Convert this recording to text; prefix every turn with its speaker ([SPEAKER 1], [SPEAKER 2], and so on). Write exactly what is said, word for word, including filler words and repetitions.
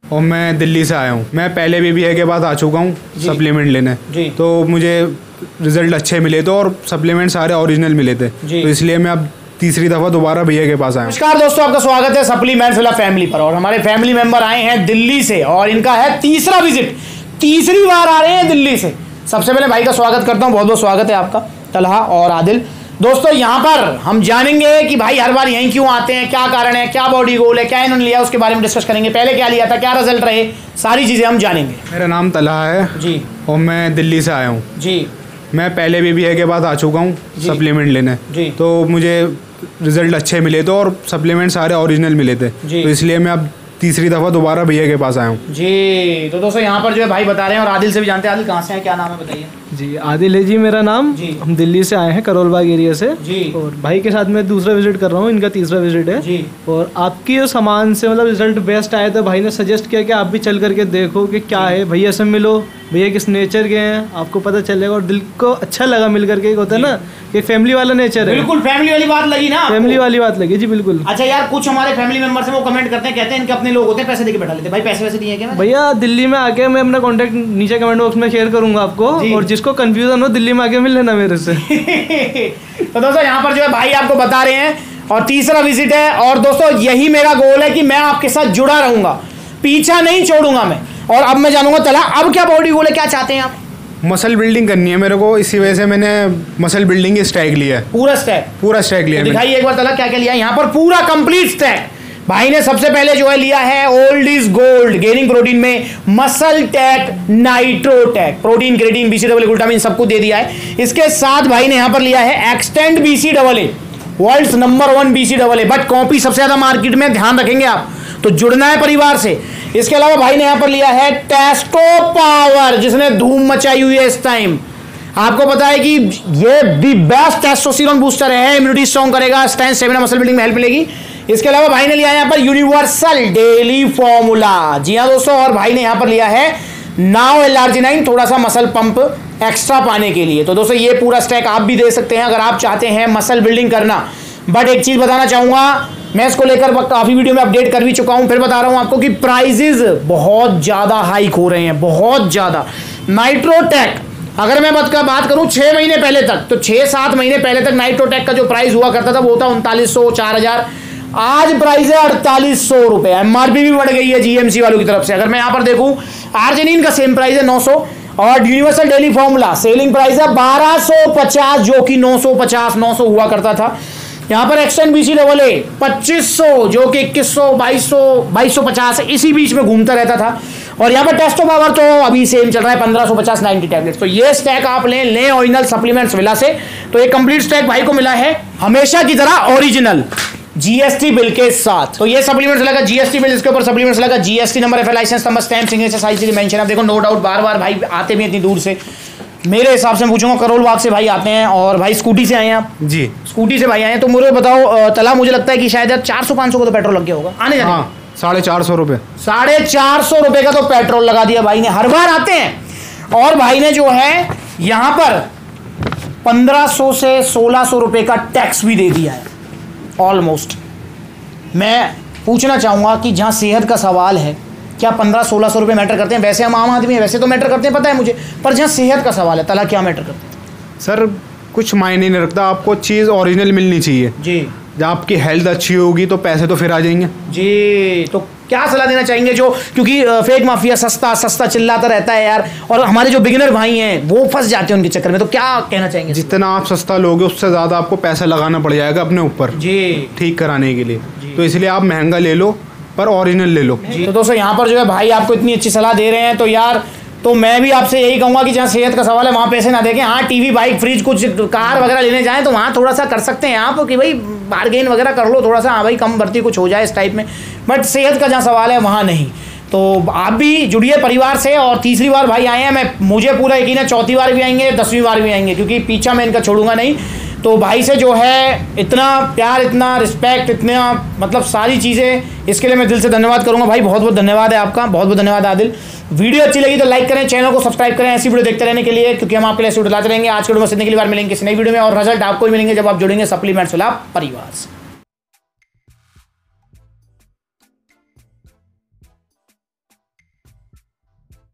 [SPEAKER 1] और मैं दिल्ली से आया हूँ। मैं पहले भी भैया के पास आ चुका हूँ सप्लीमेंट लेने, तो मुझे रिजल्ट अच्छे मिले थे और सप्लीमेंट सारे ओरिजिनल मिले थे, तो इसलिए मैं अब तीसरी दफ़ा दोबारा भैया के पास आया।
[SPEAKER 2] नमस्कार दोस्तों, आपका स्वागत है सप्लीमेंट्स वाला फैमिली पर। और हमारे फैमिली मेंबर आए हैं दिल्ली से और इनका है तीसरा विजिट, तीसरी बार आ रहे हैं दिल्ली से। सबसे पहले भाई का स्वागत करता हूँ, बहुत बहुत स्वागत है आपका तलहा और आदिल। दोस्तों यहाँ पर हम जानेंगे कि भाई हर बार यहीं क्यों आते हैं, क्या कारण है, क्या बॉडी गोल है, क्या इन्होंने लिया, उसके बारे में डिस्कस करेंगे। पहले क्या लिया था, क्या रिजल्ट रहे, सारी चीज़ें हम जानेंगे।
[SPEAKER 1] मेरा नाम तलहा है जी और मैं दिल्ली से आया हूँ जी। मैं पहले भी भैया के पास आ चुका हूँ सप्लीमेंट लेने, तो मुझे रिजल्ट अच्छे मिले थे और सप्लीमेंट सारे ओरिजिनल मिले थे, तो इसलिए मैं अब तीसरी दफ़ा दोबारा भैया के पास आया हूँ
[SPEAKER 2] जी। तो दोस्तों यहाँ पर जो है भाई बता रहे हैं और आदिल से भी जानते हैं। आदिल कहाँ से हैं, क्या नाम है बताइए।
[SPEAKER 3] जी आदिल है जी मेरा नाम जी। हम दिल्ली से आए हैं करोल बाग एरिया से जी। और भाई के साथ मैं दूसरा विजिट कर रहा हूँ, इनका तीसरा विजिट है जी। और आपकी जो सामान से मतलब रिजल्ट बेस्ट आया तो भाई ने सजेस्ट किया कि आप भी चल करके देखो कि क्या है, भैया से मिलो, भैया किस नेचर के हैं आपको पता चलेगा और दिल को अच्छा लगा मिल करके। होता है ना कि फैमिली वाला नेचर है,
[SPEAKER 2] बिल्कुल फैमिली वाली बात लगी ना,
[SPEAKER 3] फैमिली वाली बात लगी जी बिल्कुल।
[SPEAKER 2] अच्छा यार, कुछ हमारे फैमिली मेंबर से वो कमेंट करते हैं, कहते हैं इनके अपने लोग होते हैं, पैसे देके बैठा लेते हैं। भाई पैसे वैसे दिए क्या?
[SPEAKER 3] भैया दिल्ली में आके मैं अपना कॉन्टैक्ट नीचे कमेंट बॉक्स में शेयर करूंगा आपको, और जिसको कंफ्यूजन हो दिल्ली में आके मिल लेना मेरे से।
[SPEAKER 2] तो दोस्तों यहाँ पर जो है भाई आपको बता रहे हैं और तीसरा विजिट है। और दोस्तों यही मेरा गोल है कि मैं आपके साथ जुड़ा रहूंगा, पीछा नहीं छोड़ूंगा मैं। और अब मैं जानूंगा तला, अब क्या बॉडी गोल है, क्या चाहते हैं आप?
[SPEAKER 1] मसल बिल्डिंग करनी है मेरे को, इसी वजह से मैंने मसल बिल्डिंग की स्टैक लिया है।
[SPEAKER 2] पूरा स्टैक? पूरा
[SPEAKER 1] स्टैक लिया।
[SPEAKER 2] तो दिखाइए एक बार तला, क्या क्या लिया यहाँ पर? पूरा कंप्लीट स्टैक भाई ने सबसे पहले जो है लिया है old is gold gaining protein में muscle tech nitro tech, protein creatine BC double glutamine सब कुछ दे दिया है। इसके साथ भाई ने यहाँ पर लिया है extend BC double A, world's number one BC double A, but copy सबसे ज्यादा मार्केट में, ध्यान रखेंगे आप, तो जुड़ना है परिवार से। इसके अलावा भाई ने यहाँ पर लिया है टेस्टो पावर, जिसने धूम मचाई हुई है इस टाइम। आपको पता है कि ये दी बेस्ट टेस्टोस्टेरोन बूस्टर है, इम्यूनिटी स्ट्रॉन्ग करेगा, स्ट्रेंथ स्टेमिना मसल बिल्डिंग में हेल्प मिलेगी। इसके अलावा भाई ने लिया है यहाँ पर यूनिवर्सल डेली फॉर्मूला, जी हाँ दोस्तों। और भाई ने यहाँ पर लिया है now L arginine, थोड़ा सा मसल पंप एक्स्ट्रा पाने के लिए। तो दोस्तों ये पूरा स्टैक आप भी दे सकते हैं अगर आप चाहते हैं मसल बिल्डिंग करना। बट एक चीज बताना चाहूंगा, मैं इसको लेकर काफी वीडियो में अपडेट कर भी चुका हूं, फिर बता रहा हूं आपको कि प्राइजेस बहुत ज्यादा हाइक हो रहे हैं, बहुत ज्यादा। नाइट्रोटेक अगर मैं बात बात करूं छह महीने पहले तक, तो छह सात महीने पहले तक नाइट्रोटेक का जो प्राइस हुआ करता था वो था उनतालीस सौ चार हजार। आज प्राइस है अड़तालीस सौ रुपए, एमआरपी भी बढ़ गई है जीएमसी वालों की तरफ से। अगर मैं यहां पर देखूं, आर्जिनिन का सेम प्राइस है नौ सौ, और universal daily formula selling price है बारह सौ पचास, जो कि नौ सौ पचास नौ सौ हुआ करता था। यहाँ पर एक्सटेंड बीसी डबल ए पच्चीस सौ, जो कि इक्कीस सौ बाईस सौ बाईस सौ पचास इसी बीच में घूमता रहता था। और यहाँ पर टेस्टो पावर तो अभी सेम चल रहा है पंद्रह सौ पचास नाइन्टी टैबलेट्स। तो ये स्टैक आप लें लें ओरिजिनल सप्लीमेंट्स विला से। तो एक कंप्लीट स्टैक भाई को मिला है हमेशा की तरह ओरिजिनल जीएसटी बिल के साथ। तो ये सप्लीमेंट्स लगा जीएसटी बिल, इसके ऊपर सप्लीमेंट्स लगा GST number, F licence number, stamp, signature, सारी चीजें मेंशन। आप देखो नो डाउट बार बार भाई आते भी इतनी दूर से, मेरे हिसाब से पूछूंगा करोल बाग से भाई आते हैं। और भाई स्कूटी से आए हैं आप?
[SPEAKER 1] जी
[SPEAKER 2] स्कूटी से भाई आए हैं। तो मुझे बताओ तला, मुझे लगता है कि शायद चार सौ पाँच सौ का तो पेट्रोल लग गया होगा आने जाने।
[SPEAKER 1] हाँ, साढ़े चार सौ रुपये
[SPEAKER 2] साढ़े चार सौ रुपये का तो पेट्रोल लगा दिया भाई ने, हर बार आते हैं। और भाई ने जो है यहाँ पर पंद्रह सौ से सोलह सौ रुपये का टैक्स भी दे दिया है ऑलमोस्ट। मैं पूछना चाहूँगा कि जहाँ सेहत का सवाल है, क्या पंद्रह सोलह सौ रुपये मैटर करते हैं? वैसे हम आम आदमी हैं, वैसे तो मैटर करते हैं, पता है मुझे, पर जहाँ सेहत का सवाल है तला क्या मैटर करते हैं?
[SPEAKER 1] सर कुछ मायने नहीं रखता, आपको चीज़ ओरिजिनल मिलनी चाहिए जी। जब आपकी हेल्थ अच्छी होगी तो पैसे तो फिर आ जाएंगे जी।
[SPEAKER 2] तो क्या सलाह देना चाहेंगे जो, क्योंकि फेक माफिया सस्ता सस्ता चिल्लाता रहता है यार, और हमारे जो बिगिनर भाई हैं वो फंस जाते हैं उनके चक्कर में, तो क्या कहना चाहेंगे?
[SPEAKER 1] जितना आप सस्ता लोगे उससे ज़्यादा आपको पैसा लगाना पड़ जाएगा अपने ऊपर जी, ठीक कराने के लिए। तो इसलिए आप महंगा ले लो पर ओरिजिनल ले लो।
[SPEAKER 2] तो दोस्तों यहाँ पर जो है भाई आपको इतनी अच्छी सलाह दे रहे हैं, तो यार तो मैं भी आपसे यही कहूँगा कि जहाँ सेहत का सवाल है वहाँ पैसे ना देखें। हाँ टीवी बाइक फ्रिज कुछ कार वगैरह लेने जाएं तो वहाँ थोड़ा सा कर सकते हैं आप कि भाई बार्गेन वगैरह कर लो थोड़ा सा, हाँ भाई कम भर्ती कुछ हो जाए इस टाइप में, बट सेहत का जहाँ सवाल है वहाँ नहीं। तो आप भी जुड़िए परिवार से। और तीसरी बार भाई आए हैं, मैं मुझे पूरा यकीन है चौथी बार भी आएंगे, दसवीं बार भी आएंगे, क्योंकि पीछा मैं इनका छोड़ूंगा नहीं। तो भाई से जो है इतना प्यार, इतना रिस्पेक्ट, इतना मतलब सारी चीज़ें, इसके लिए मैं दिल से धन्यवाद करूंगा भाई। बहुत बहुत धन्यवाद है आपका, बहुत बहुत धन्यवाद आदिल। वीडियो अच्छी लगी तो लाइक करें, चैनल को सब्सक्राइब करें ऐसी वीडियो देखते रहने के लिए, क्योंकि हम आपके लिए ऐसी वीडियो लाते रहेंगे। आज के वीडियो में सीखने के लिए बार मिलेंगे किसी नई वीडियो में, और रिजल्ट आपको ही मिलेंगे जब आप जुड़ेंगे सप्लीमेंट्स वाला परिवार से।